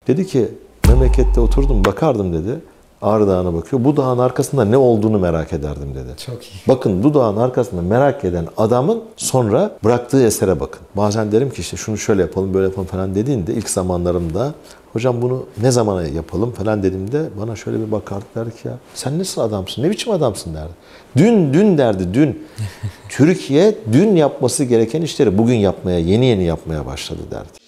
Dedi ki memlekette oturdum bakardım dedi. Ağrı Dağı'na bakıyor. Bu dağın arkasında ne olduğunu merak ederdim dedi. Çok iyi. Bakın bu dağın arkasında merak eden adamın sonra bıraktığı esere bakın. Bazen derim ki işte şunu şöyle yapalım böyle yapalım falan dediğinde ilk zamanlarımda hocam bunu ne zamana yapalım falan dediğimde bana şöyle bir bakardı derdi ki ya sen nasıl adamsın ne biçim adamsın derdi. Dün derdi dün. Türkiye dün yapması gereken işleri bugün yapmaya yeni yapmaya başladı derdi.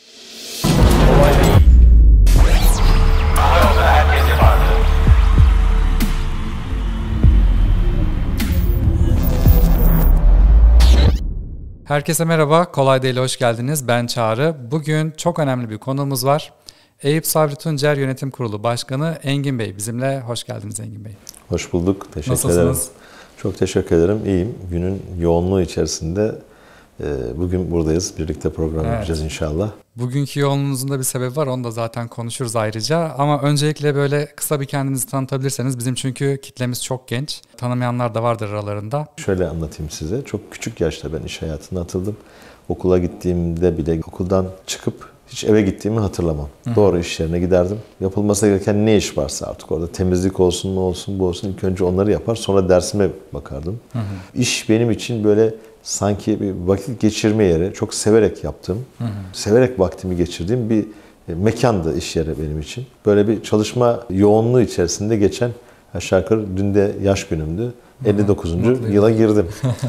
Herkese merhaba, Kolay Değil'e hoş geldiniz. Ben Çağrı. Bugün çok önemli bir konuğumuz var. Eyüp Sabri Tuncer Yönetim Kurulu Başkanı Engin Bey bizimle. Hoş geldiniz Engin Bey. Hoş bulduk. Teşekkür Nasılsınız? ederim. Çok teşekkür ederim. İyiyim. Günün yoğunluğu içerisinde bugün buradayız. Birlikte program yapacağız inşallah. Bugünkü yoğunluğunuzun da bir sebebi var. Onu da zaten konuşuruz ayrıca. Ama öncelikle böyle kısa bir kendinizi tanıtabilirseniz. Bizim çünkü kitlemiz çok genç. Tanımayanlar da vardır aralarında. Şöyle anlatayım size. Çok küçük yaşta ben iş hayatına atıldım. Okula gittiğimde bile okuldan çıkıp hiç eve gittiğimi hatırlamam. Doğru iş yerine giderdim. Yapılması gereken ne iş varsa artık orada temizlik olsun, ne olsun, bu olsun. İlk önce onları yapar. Sonra dersime bakardım. İş benim için böyle sanki bir vakit geçirme yeri. Çok severek yaptığım, severek vaktimi geçirdiğim bir mekandı iş yeri benim için. Böyle bir çalışma yoğunluğu içerisinde geçen aşağı yukarı dün de yaş günümdü. 59. yıla girdim.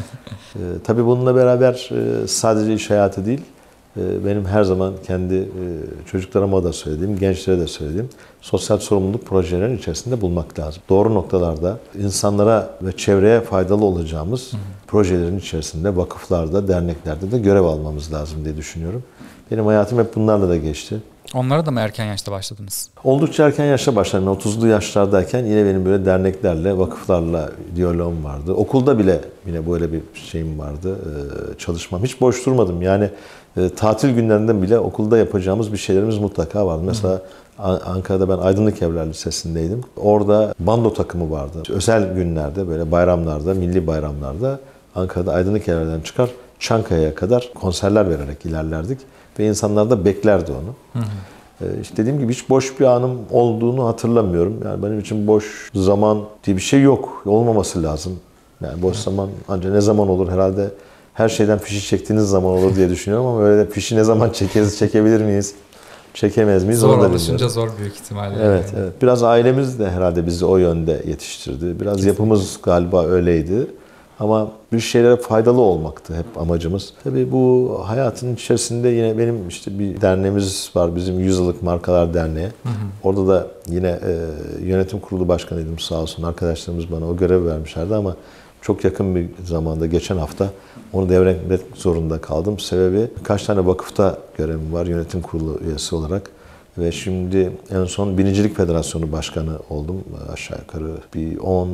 Tabii bununla beraber sadece iş hayatı değil, benim her zaman kendi çocuklarıma da söylediğim, gençlere de söylediğim sosyal sorumluluk projelerin içerisinde bulmak lazım. Doğru noktalarda insanlara ve çevreye faydalı olacağımız projelerin içerisinde vakıflarda, derneklerde de görev almamız lazım diye düşünüyorum. Benim hayatım hep bunlarla da geçti. Onlara da mı erken yaşta başladınız? Oldukça erken yaşta başladım. 30'lu yaşlardayken yine benim böyle derneklerle, vakıflarla diyaloğum vardı. Okulda bile yine böyle bir şeyim vardı, çalışmam. Hiç boş durmadım. Yani tatil günlerinden bile okulda yapacağımız bir şeylerimiz mutlaka vardı. Mesela Ankara'da ben Aydınlık Evler Lisesi'ndeydim. Orada bando takımı vardı. Özel günlerde, böyle bayramlarda, milli bayramlarda Ankara'da Aydınlık Evler'den çıkar Çankaya'ya kadar konserler vererek ilerlerdik. Ve insanlar da beklerdi onu. İşte dediğim gibi hiç boş bir anım olduğunu hatırlamıyorum. Yani benim için boş zaman diye bir şey yok. Olmaması lazım. Yani boş zaman ancak ne zaman olur herhalde her şeyden fişi çektiğiniz zaman olur diye düşünüyorum ama öyle de fişi ne zaman çekeriz, çekebilir miyiz? Çekemez miyiz? Zor alışınca zor büyük ihtimalle. Evet, evet. Biraz ailemiz de herhalde bizi o yönde yetiştirdi. Biraz yapımız galiba öyleydi. Ama bir şeylere faydalı olmaktı hep amacımız. Tabii bu hayatın içerisinde yine benim işte bir derneğimiz var. Bizim 100 yıllık Markalar Derneği. Orada da yine yönetim kurulu başkanıydım sağ olsun. Arkadaşlarımız bana o görevi vermişlerdi ama çok yakın bir zamanda geçen hafta onu devretmek zorunda kaldım. Sebebi birkaç tane vakıfta görevim var yönetim kurulu üyesi olarak. Ve şimdi en son Binicilik Federasyonu Başkanı oldum aşağı yukarı bir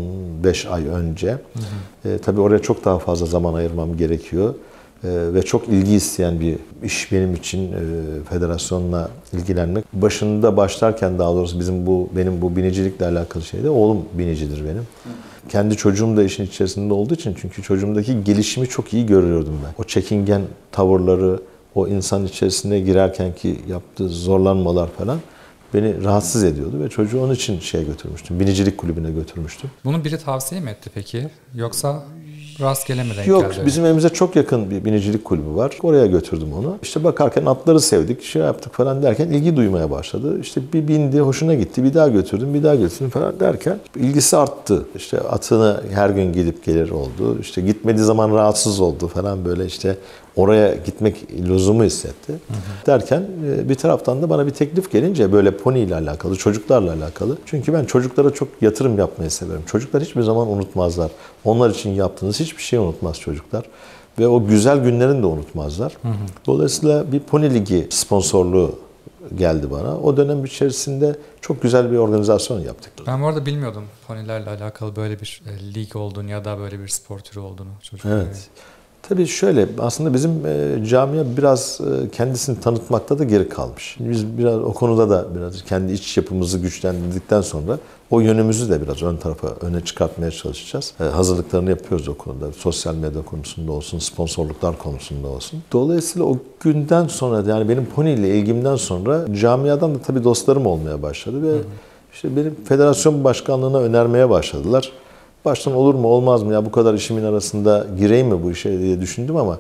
15 ay önce. Tabii oraya çok daha fazla zaman ayırmam gerekiyor. Ve çok ilgi isteyen bir iş benim için federasyonla ilgilenmek. Başında başlarken daha doğrusu benim bu binicilikle alakalı şeyde oğlum binicidir benim. Kendi çocuğum da işin içerisinde olduğu için çünkü çocuğumdaki gelişimi çok iyi görüyordum ben. O çekingen tavırları, o insan içerisine girerken ki yaptığı zorlanmalar falan beni rahatsız ediyordu ve çocuğu onun için götürmüştüm. Binicilik kulübüne götürmüştüm. Bunu biri tavsiye mi etti peki? Yoksa rastgele mi denk Yok, geldi? bizim evimize çok yakın bir binicilik kulübü var. Oraya götürdüm onu. İşte bakarken atları sevdik, yaptık falan derken ilgi duymaya başladı. İşte bir bindi, hoşuna gitti, bir daha götürdüm falan derken ilgisi arttı. İşte atını her gün gidip gelir oldu. İşte gitmediği zaman rahatsız oldu falan böyle işte oraya gitmek lüzumu hissetti. Derken bir taraftan da bana bir teklif gelince böyle pony ile alakalı, çocuklarla alakalı. Çünkü ben çocuklara çok yatırım yapmayı severim. Çocuklar hiçbir zaman unutmazlar. Onlar için yaptığınız hiçbir şey unutmaz çocuklar. Ve o güzel günlerini de unutmazlar. Dolayısıyla bir pony ligi sponsorluğu geldi bana. O dönem içerisinde çok güzel bir organizasyon yaptık. Ben bu arada bilmiyordum ponilerle alakalı böyle bir lig olduğunu ya da böyle bir spor türü olduğunu. Evet. Tabii şöyle, aslında bizim camia biraz kendisini tanıtmakta da geri kalmış. Biz biraz o konuda da biraz kendi iç yapımızı güçlendirdikten sonra o yönümüzü de biraz ön tarafa, öne çıkartmaya çalışacağız. Hazırlıklarını yapıyoruz o konuda. Sosyal medya konusunda olsun, sponsorluklar konusunda olsun. Dolayısıyla o günden sonra, yani benim pony ile ilgimden sonra camiadan da tabii dostlarım olmaya başladı ve işte benim federasyon başkanlığına önermeye başladılar. Baştan olur mu olmaz mı ya, bu kadar işimin arasında gireyim mi bu işe diye düşündüm ama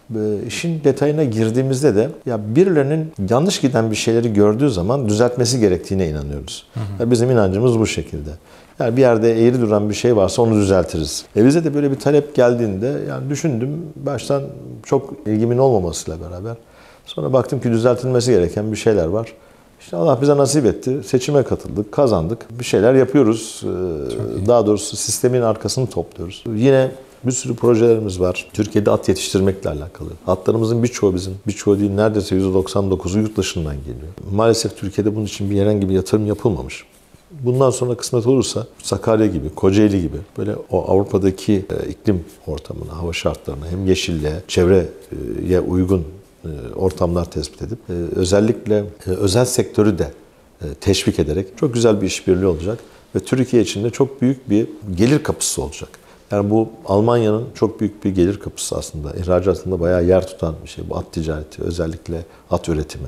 işin detayına girdiğimizde de ya birilerinin yanlış giden bir şeyleri gördüğü zaman düzeltmesi gerektiğine inanıyoruz. Ya bizim inancımız bu şekilde. Yani bir yerde eğri duran bir şey varsa onu düzeltiriz. Bize de böyle bir talep geldiğinde yani düşündüm, baştan çok ilgimin olmamasıyla beraber. Sonra baktım ki düzeltilmesi gereken bir şeyler var. İşte Allah bize nasip etti. Seçime katıldık, kazandık. Bir şeyler yapıyoruz. Daha doğrusu sistemin arkasını topluyoruz. Yine bir sürü projelerimiz var. Türkiye'de at yetiştirmekle alakalı. Atlarımızın birçoğu değil neredeyse %99'u yurt dışından geliyor. Maalesef Türkiye'de bunun için herhangi bir yatırım yapılmamış. Bundan sonra kısmet olursa Sakarya gibi, Kocaeli gibi böyle o Avrupa'daki iklim ortamına, hava şartlarına hem yeşilliğe, çevreye uygun ortamlar tespit edip özellikle özel sektörü de teşvik ederek çok güzel bir işbirliği olacak ve Türkiye için de çok büyük bir gelir kapısı olacak. Yani bu Almanya'nın çok büyük bir gelir kapısı aslında. İhracatında bayağı yer tutan bir şey. Bu at ticareti, özellikle at üretimi.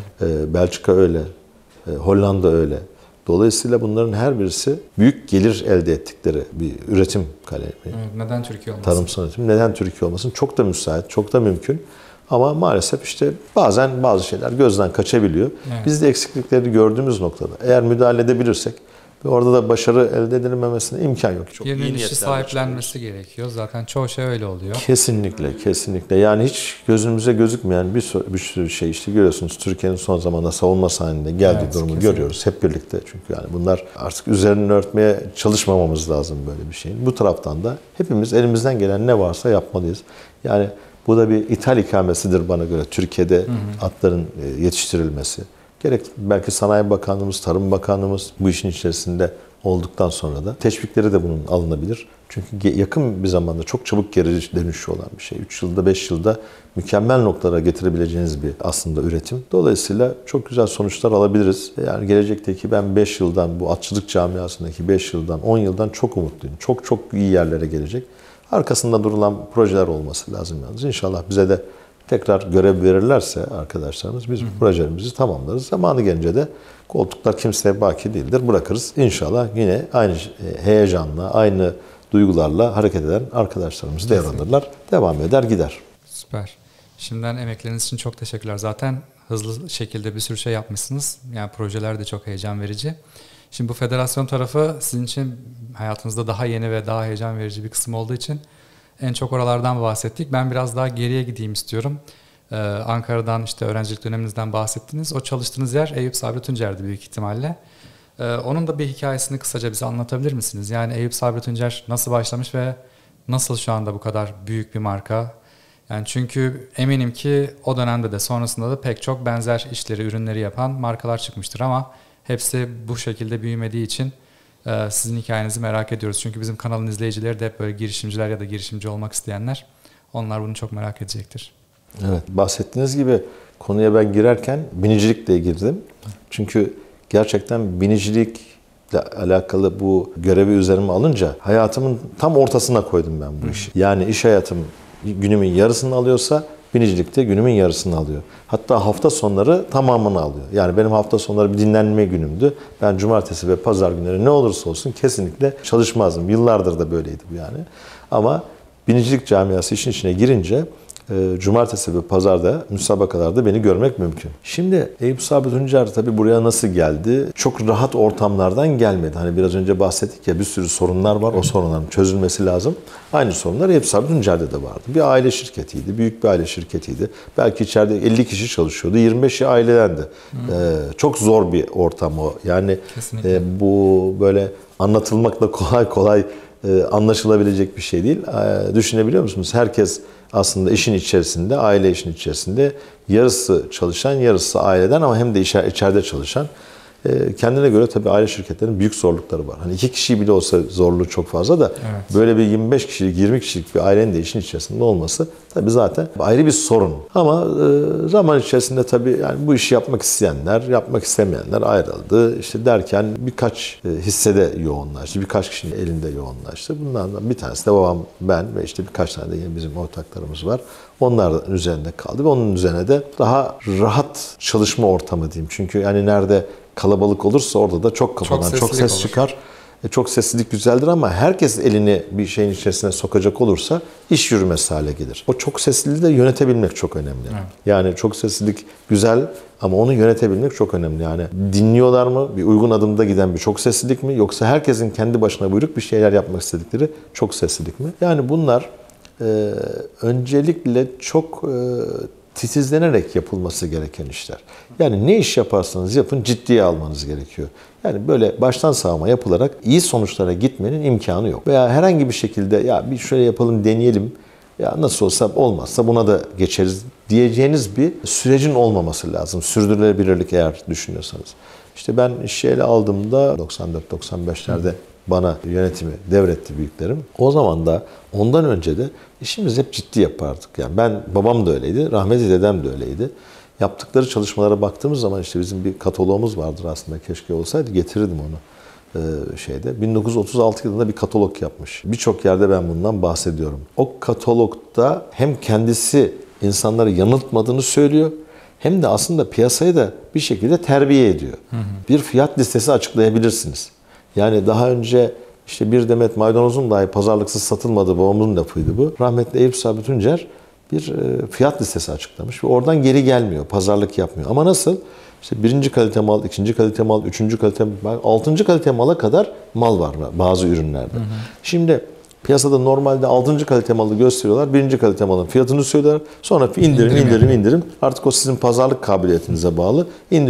Belçika öyle, Hollanda öyle. Dolayısıyla bunların her birisi büyük gelir elde ettikleri bir üretim kalemi. Neden Türkiye olmasın? Tarımsal üretim. Neden Türkiye olmasın? Çok da müsait, çok da mümkün. Ama maalesef işte bazen bazı şeyler gözden kaçabiliyor. Evet. Biz de eksiklikleri gördüğümüz noktada eğer müdahale edebilirsek ve orada da başarı elde edilmemesine imkan yok. Çok birinin işi sahiplenmesi gerekiyor. Zaten çoğu şey öyle oluyor. Kesinlikle, kesinlikle. Yani hiç gözümüze gözükmeyen bir sürü şey işte görüyorsunuz. Türkiye'nin son zamanda savunma sahninde geldiği durumu kesinlikle görüyoruz hep birlikte. Çünkü yani bunlar artık üzerini örtmeye çalışmamamız lazım böyle bir şeyin. Bu taraftan da hepimiz elimizden gelen ne varsa yapmalıyız. Yani bu da bir ithal ikamesidir bana göre Türkiye'de atların yetiştirilmesi. Gerek belki Sanayi Bakanlığımız, Tarım Bakanlığımız bu işin içerisinde olduktan sonra da teşvikleri de bunun alınabilir. Çünkü yakın bir zamanda çok çabuk geri dönüşü olan bir şey. 3 yılda 5 yılda mükemmel noktalara getirebileceğiniz bir aslında üretim. Dolayısıyla çok güzel sonuçlar alabiliriz. Yani gelecekteki ben 5 yıldan bu atçılık camiasındaki 5 yıldan 10 yıldan çok umutluyum. Çok çok iyi yerlere gelecek. Arkasında durulan projeler olması lazım yalnız. İnşallah bize de tekrar görev verirlerse arkadaşlarımız biz projelerimizi tamamlarız. Zamanı gelince de koltuklar kimseye baki değildir. Bırakırız. İnşallah yine aynı heyecanla, aynı duygularla hareket eden arkadaşlarımız devralırlar. Devam eder gider. Süper. Şimdiden emekleriniz için çok teşekkürler. Zaten hızlı şekilde bir sürü şey yapmışsınız. Yani projeler de çok heyecan verici. Şimdi bu federasyon tarafı sizin için hayatınızda daha yeni ve daha heyecan verici bir kısım olduğu için en çok oralardan bahsettik. Ben biraz daha geriye gideyim istiyorum. Ankara'dan işte öğrencilik döneminizden bahsettiniz. O çalıştığınız yer Eyüp Sabri Tuncer'di büyük ihtimalle. Onun da bir hikayesini kısaca bize anlatabilir misiniz? Yani Eyüp Sabri Tuncer nasıl başlamış ve nasıl şu anda bu kadar büyük bir marka? Yani çünkü eminim ki o dönemde de sonrasında da pek çok benzer işleri, ürünleri yapan markalar çıkmıştır ama hepsi bu şekilde büyümediği için sizin hikayenizi merak ediyoruz. Çünkü bizim kanalın izleyicileri de hep böyle girişimciler ya da girişimci olmak isteyenler. Onlar bunu çok merak edecektir. Evet, bahsettiğiniz gibi konuya ben girerken binicilikle girdim. Çünkü gerçekten binicilikle alakalı bu görevi üzerime alınca hayatımın tam ortasına koydum ben bu işi. Yani iş hayatım günümün yarısını alıyorsa binicilikte günümün yarısını alıyor. Hatta hafta sonları tamamını alıyor. Yani benim hafta sonları bir dinlenme günümdü. Ben cumartesi ve pazar günleri ne olursa olsun kesinlikle çalışmazdım. Yıllardır da böyleydi bu yani. Ama binicilik camiası işin içine girince cumartesi ve pazarda müsabakalarda beni görmek mümkün. Şimdi Eyüp Sabri Tuncer tabii buraya nasıl geldi? Çok rahat ortamlardan gelmedi. Hani biraz önce bahsettik ya bir sürü sorunlar var. O sorunların çözülmesi lazım. Aynı sorunlar Eyüp Sabri Tuncer'de de vardı. Bir aile şirketiydi. Büyük bir aile şirketiydi. Belki içeride 50 kişi çalışıyordu. 25'i ailedendi. Çok zor bir ortam o. Yani bu böyle anlatılmakla kolay kolay anlaşılabilecek bir şey değil. Düşünebiliyor musunuz? Herkes aslında işin içerisinde, aile işin içerisinde yarısı çalışan, yarısı aileden ama hem de içeride çalışan. Kendine göre tabii aile şirketlerinin büyük zorlukları var. Hani 2 kişi bile olsa zorluğu çok fazla da böyle bir 25 kişilik, 20 kişilik bir ailenin de işin içerisinde olması tabii zaten ayrı bir sorun. Ama zaman içerisinde tabii yani bu işi yapmak isteyenler, yapmak istemeyenler ayrıldı. İşte derken birkaç hissede yoğunlaştı, birkaç kişinin elinde yoğunlaştı. Bunlardan bir tanesi de babam, ben ve işte birkaç tane de yine bizim ortaklarımız var. Onlar üzerinde kaldı ve onun üzerine de daha rahat çalışma ortamı diyeyim. Çünkü yani nerede kalabalık olursa orada da çok kafadan çok ses olur. çıkar. Çok sessizlik güzeldir ama herkes elini bir şeyin içerisine sokacak olursa iş yürümez hale gelir. O çok sesliliği de yönetebilmek çok önemli. Evet. Yani çok sessizlik güzel ama onu yönetebilmek çok önemli. Yani dinliyorlar mı? Bir uygun adımda giden bir çok sessizlik mi? Yoksa herkesin kendi başına buyruk bir şeyler yapmak istedikleri çok sessizlik mi? Yani bunlar öncelikle çok titizlenerek yapılması gereken işler. Yani ne iş yaparsanız yapın ciddiye almanız gerekiyor. Yani böyle baştan sağma yapılarak iyi sonuçlara gitmenin imkanı yok. Veya herhangi bir şekilde ya bir şöyle yapalım deneyelim, ya nasıl olsa olmazsa buna da geçeriz diyeceğiniz bir sürecin olmaması lazım. Sürdürülebilirlik eğer düşünüyorsanız. İşte ben işi ele aldığımda 94-95'lerde bana yönetimi devretti büyüklerim. O zaman da ondan önce de işimizi hep ciddi yapardık. Yani babam da öyleydi, rahmetli dedem de öyleydi. Yaptıkları çalışmalara baktığımız zaman işte bizim bir kataloğumuz vardır aslında. Keşke olsaydı getirirdim onu şeyde. 1936 yılında bir katalog yapmış. Birçok yerde ben bundan bahsediyorum. O katalogda hem kendisi insanları yanıltmadığını söylüyor, hem de aslında piyasayı da bir şekilde terbiye ediyor. Bir fiyat listesi açıklayabilirsiniz. Yani daha önce işte bir demet maydanozun dahi pazarlıksız satılmadığı babamın lafıydı bu. Rahmetli Eyüp Sabri Tuncer bir fiyat listesi açıklamış ve oradan geri gelmiyor, pazarlık yapmıyor. Ama nasıl? İşte 1. kalite mal, 2. kalite mal, 3. kalite mal, 6. kalite mala kadar mal var bazı ürünlerde. Şimdi piyasada normalde 6. kalite malı gösteriyorlar, 1. kalite malın fiyatını söylüyorlar. Sonra indirim. Artık o sizin pazarlık kabiliyetinize bağlı.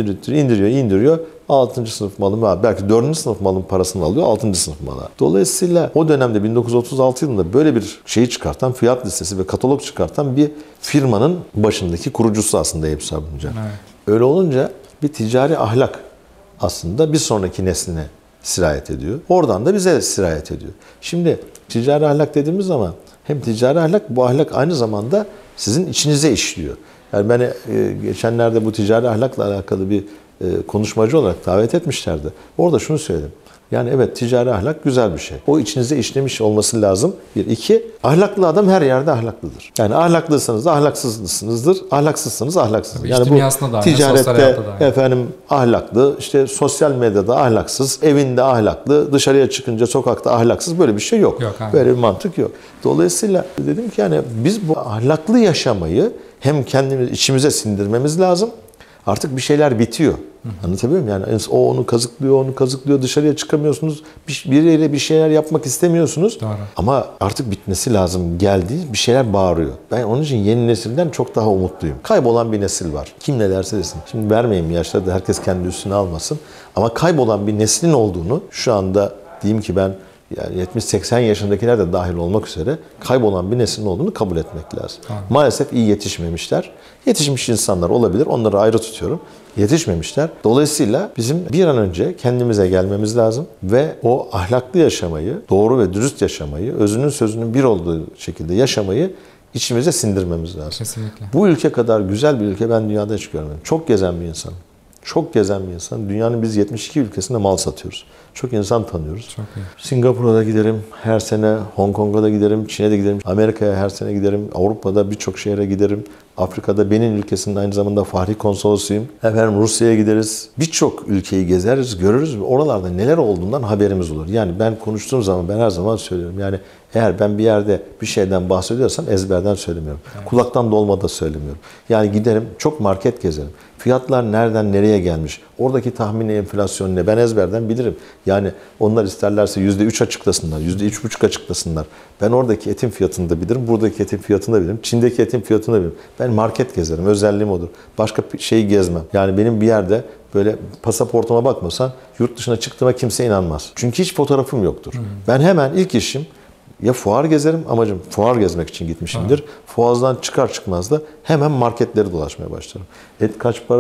İndiriyor. 6. sınıf malın, belki 4. sınıf malın parasını alıyor, 6. sınıf malı. Dolayısıyla o dönemde 1936 yılında böyle bir şeyi çıkartan, fiyat listesi ve katalog çıkartan bir firmanın başındaki kurucusu aslında Eyüp Sabri Tuncer. Evet. Öyle olunca bir ticari ahlak aslında bir sonraki nesline sirayet ediyor. Oradan da bize sirayet ediyor. Şimdi ticari ahlak dediğimiz zaman hem ticari ahlak, bu ahlak aynı zamanda sizin içinize işliyor. Yani beni geçenlerde bu ticari ahlakla alakalı bir konuşmacı olarak davet etmişlerdi. Orada şunu söyledim. Yani evet, ticari ahlak güzel bir şey. O içinize işlemiş olması lazım. 1. 2. Ahlaklı adam her yerde ahlaklıdır. Yani ahlaklıysanız da ahlaksızsınızdır. Ahlaksızsanız ahlaksızsınız. Yani bu ticarette efendim ahlaklı, işte sosyal medyada ahlaksız, evinde ahlaklı, dışarıya çıkınca sokakta ahlaksız, böyle bir şey yok. Böyle bir mantık yok. Dolayısıyla dedim ki yani biz bu ahlaklı yaşamayı hem kendimiz içimize sindirmemiz lazım. Artık bir şeyler bitiyor. Anlatabiliyor muyum? Yani o onu kazıklıyor, dışarıya çıkamıyorsunuz. Biriyle bir şeyler yapmak istemiyorsunuz. Doğru. Ama artık bitmesi lazım geldi. Bir şeyler bağırıyor. Ben onun için yeni nesilden çok daha umutluyum. Kaybolan bir nesil var. Kim ne derse desin. Şimdi vermeyeyim yaşları da, herkes kendi üstüne almasın. Ama kaybolan bir neslin olduğunu şu anda diyeyim ki ben, yani 70-80 yaşındakiler de dahil olmak üzere kaybolan bir neslin olduğunu kabul etmek lazım. Tamam. Maalesef iyi yetişmemişler. Yetişmiş insanlar olabilir. Onları ayrı tutuyorum. Yetişmemişler. Dolayısıyla bizim bir an önce kendimize gelmemiz lazım ve o ahlaklı yaşamayı, doğru ve dürüst yaşamayı, özünün sözünün bir olduğu şekilde yaşamayı içimize sindirmemiz lazım. Kesinlikle. Bu ülke kadar güzel bir ülke ben dünyada hiç görmedim. Çok gezen bir insanım. Çok gezen bir insan. Dünyanın biz 72 ülkesinde mal satıyoruz. Çok insan tanıyoruz. Çok iyi. Singapur'a da giderim her sene, Hong Kong'a da giderim, Çin'e de giderim, Amerika'ya her sene giderim, Avrupa'da birçok şehre giderim. Afrika'da Benin ülkesinin aynı zamanda fahri konsolosuyum. Efendim Rusya'ya gideriz. Birçok ülkeyi gezeriz, görürüz ve oralarda neler olduğundan haberimiz olur. Yani ben konuştuğum zaman ben her zaman söylüyorum. Yani eğer ben bir yerde bir şeyden bahsediyorsam ezberden söylemiyorum. Evet. Kulaktan dolma da söylemiyorum. Yani giderim, çok market gezerim. Fiyatlar nereden nereye gelmiş? Oradaki tahmini enflasyon ne? Ben ezberden bilirim. Yani onlar isterlerse %3 açıklasınlar, %3,5 açıklasınlar. Ben oradaki etin fiyatını da bilirim, buradaki etin fiyatını da bilirim, Çin'deki etin fiyatını da bilirim. Ben market gezerim, özelliğim odur. Başka şeyi gezmem. Yani benim bir yerde böyle pasaportuma bakmasan yurt dışına çıktığıma kimse inanmaz. Çünkü hiç fotoğrafım yoktur. Ben hemen ilk işim ya fuar gezerim, amacım fuar gezmek için gitmişimdir. Fuardan çıkar çıkmaz da hemen marketleri dolaşmaya başlarım. Et kaç para,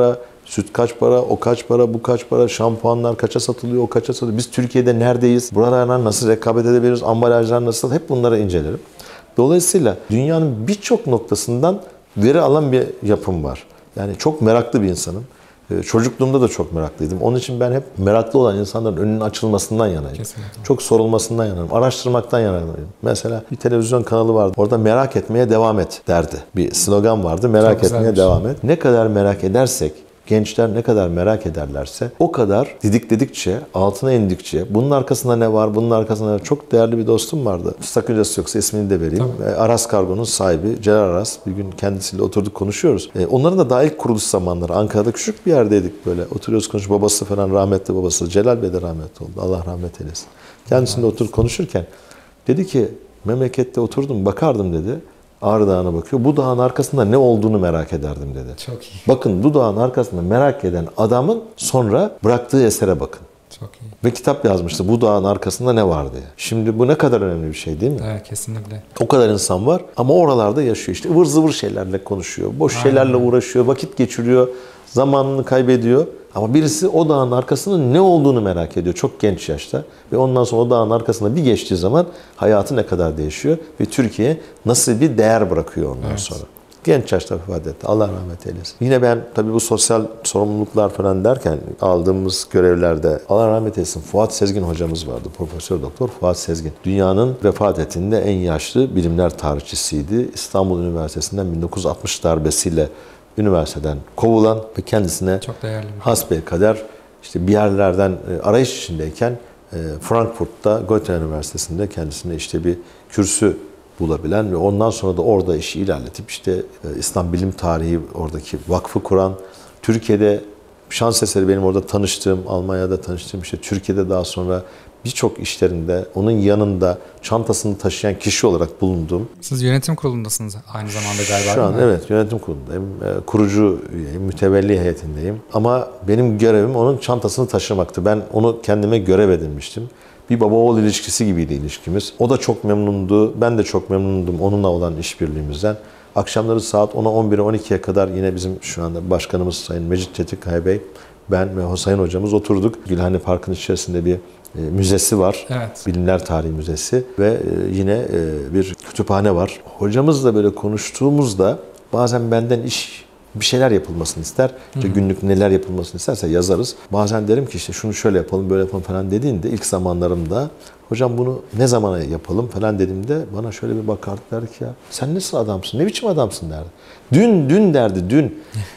Süt kaç para, o kaç para, bu kaç para, şampuanlar kaça satılıyor, o kaça satılıyor. Biz Türkiye'de neredeyiz, buralarla nasıl rekabet edebiliriz, ambalajlar nasıl, hep bunları incelerim. Dolayısıyla dünyanın birçok noktasından veri alan bir yapım var. Yani çok meraklı bir insanım. Çocukluğumda da çok meraklıydım. Onun için ben hep meraklı olan insanların önünün açılmasından yanayım. Kesinlikle. Çok sorulmasından yanayım. Araştırmaktan yanayım. Mesela bir televizyon kanalı vardı. Orada merak etmeye devam et derdi. Bir slogan vardı. Merak etmeye devam et. Ne kadar merak edersek, gençler ne kadar merak ederlerse o kadar didikledikçe, altına indikçe bunun arkasında ne var, bunun arkasında ne var. Çok değerli bir dostum vardı. Sakıncası yoksa ismini de vereyim. Aras Kargo'nun sahibi Celal Aras. Bir gün kendisiyle oturduk konuşuyoruz. Onların da daha ilk kuruluş zamanları. Ankara'da küçük bir yerdeydik böyle. Oturuyoruz konuşuyoruz. Babası falan rahmetli babası. Celal Bey de rahmetli oldu. Allah rahmet eylesin. Kendisiyle oturup konuşurken dedi ki memlekette oturdum bakardım dedi. Ağrı Dağı'na bakıyor. Bu dağın arkasında ne olduğunu merak ederdim dedi. Çok iyi. Bakın bu dağın arkasında merak eden adamın sonra bıraktığı esere bakın. Çok iyi. Ve kitap yazmıştı. Bu dağın arkasında ne var diye. Şimdi bu ne kadar önemli bir şey değil mi? Evet, kesinlikle. O kadar insan var ama oralarda yaşıyor. İşte ıvır zıvır şeylerle konuşuyor. Boş şeylerle uğraşıyor. Vakit geçiriyor. Zamanını kaybediyor. Ama birisi o dağın arkasının ne olduğunu merak ediyor çok genç yaşta. Ve ondan sonra o dağın arkasına bir geçtiği zaman hayatı ne kadar değişiyor ve Türkiye nasıl bir değer bırakıyor ondan sonra. Genç yaşta vefat etti. Allah rahmet eylesin. Yine ben tabii bu sosyal sorumluluklar falan derken aldığımız görevlerde Allah rahmet eylesin Fuat Sezgin hocamız vardı. Profesör Doktor Fuat Sezgin. Dünyanın vefat ettiğinde en yaşlı bilimler tarihçisiydi. İstanbul Üniversitesi'nden 1960 darbesiyle üniversiteden kovulan ve kendisine Çok değerli bir hasbelkader işte bir yerlerden arayış içindeyken Frankfurt'ta Goethe Üniversitesi'nde kendisine işte bir kürsü bulabilen ve ondan sonra da orada işi ilerletip işte İslam Bilim Tarihi oradaki vakfı kuran, Türkiye'de şans eseri benim orada tanıştığım, Almanya'da tanıştığım işte Türkiye'de daha sonra birçok işlerinde onun yanında çantasını taşıyan kişi olarak bulunduğum. Siz yönetim kurulundasınız aynı zamanda galiba. Şu an evet yönetim kurulundayım. Kurucu üyeyim, mütevelli heyetindeyim. Ama benim görevim onun çantasını taşımaktı. Ben onu kendime görev edinmiştim. Bir baba oğul ilişkisi gibiydi ilişkimiz. O da çok memnundu. Ben de çok memnundum onunla olan işbirliğimizden. Akşamları saat 10'a 11'e 12'ye kadar yine bizim şu anda başkanımız Sayın Mecit Tetikkaya Bey, ben ve Hüseyin hocamız oturduk. Gülhane Parkı'nın içerisinde bir müzesi var. Evet. Bilimler Tarihi Müzesi ve yine bir kütüphane var. Hocamızla böyle konuştuğumuzda bazen benden bir şeyler yapılmasını ister. İşte günlük neler yapılmasını isterse yazarız. Bazen derim ki işte şunu şöyle yapalım, böyle yapalım falan dediğinde ilk zamanlarımda hocam bunu ne zamana yapalım falan dediğimde bana şöyle bir bakardı der ki ya sen nasıl adamsın, ne biçim adamsın derdi. Dün derdi dün.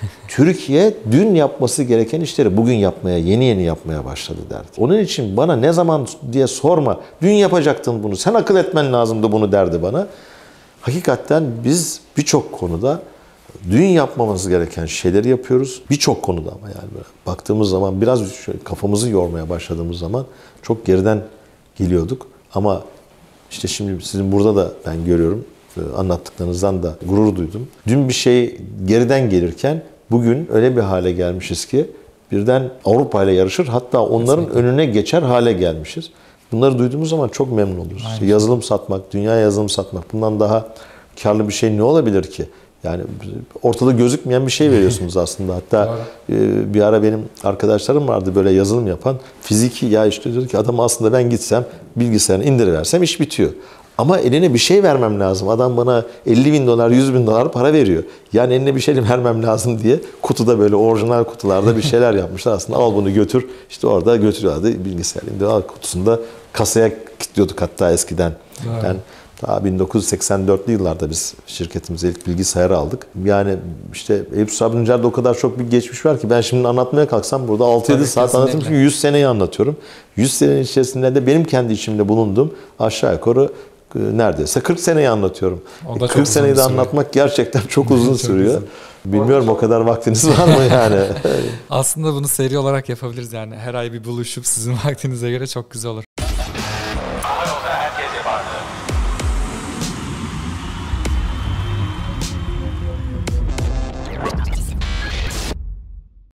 Türkiye dün yapması gereken işleri bugün yapmaya, yeni yapmaya başladı derdi. Onun için bana ne zaman diye sorma. Dün yapacaktın bunu. Sen akıl etmen lazımdı bunu derdi bana. Hakikaten biz birçok konuda dün yapmamız gereken şeyleri yapıyoruz. Birçok konuda ama yani böyle baktığımız zaman biraz kafamızı yormaya başladığımız zaman çok geriden geliyorduk. Ama işte şimdi sizin burada da ben görüyorum anlattıklarınızdan da gurur duydum. Dün bir şey geriden gelirken bugün öyle bir hale gelmişiz ki birden Avrupa ile yarışır hatta onların önüne geçer hale gelmişiz. Bunları duyduğumuz zaman çok memnun oluruz. İşte yazılım satmak, dünya yazılım satmak bundan daha karlı bir şey ne olabilir ki? Yani ortada gözükmeyen bir şey veriyorsunuz aslında. Hatta bir ara benim arkadaşlarım vardı böyle yazılım yapan. Fiziki ya işte diyor ki adam aslında ben gitsem bilgisayarını indiriversem iş bitiyor. Ama eline bir şey vermem lazım. Adam bana 50 bin dolar, 100 bin dolar para veriyor. Yani eline bir şey vermem lazım diye kutuda böyle orijinal kutularda bir şeyler yapmışlar. Aslında al bunu götür. İşte orada götürüyorlardı bilgisayar. Al kutusunda kasaya kilitliyorduk hatta eskiden. Yani daha 1984'lü yıllarda biz şirketimize ilk bilgisayarı aldık. Yani işte Eyüp Sabrinciler'de o kadar çok bir geçmiş var ki ben şimdi anlatmaya kalksam burada 6-7 saat anlatırım çünkü 100 seneyi anlatıyorum. 100 senenin içerisinde de benim kendi içimde bulunduğum aşağı yukarı neredeyse 40 seneyi anlatıyorum. 40 seneyi de anlatmak gerçekten çok uzun sürüyor. Bilmiyorum o kadar vaktiniz var mı yani? Aslında bunu seri olarak yapabiliriz yani. Her ay bir buluşup sizin vaktinize göre çok güzel olur.